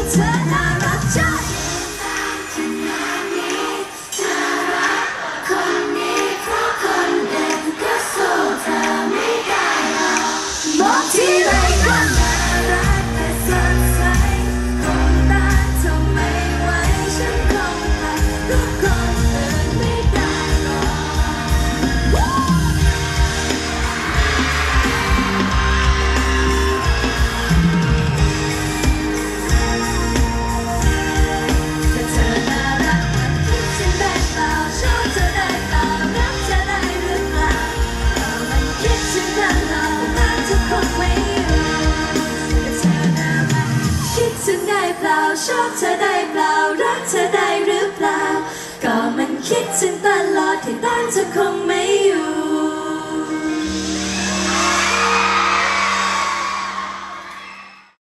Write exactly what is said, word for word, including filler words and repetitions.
เธอน่ารักจังคนนี้เพราะคนเด่นก็สู้เธอไม่ได้หรอกมองที่ไรก็น่ารักแต่สดใสคงตาเธอไม่ไหวฉันคงหลับก็คนอื่นไม่ได้หรอกถ้าเธอน่ารักคิดฉันได้เปล่าชอบเธอได้เปล่ารักเธอได้หรือเปล่ามันคิดฉันตลอดแต่เธอคงไม่รู้ถ้าเธอน่ารักคิดฉันได้เปล่าชอบเธอได้เปล่ารักเธอได้หรือเปล่าก็มันคิดฉันตลอดที่ตอนเธอคงไม่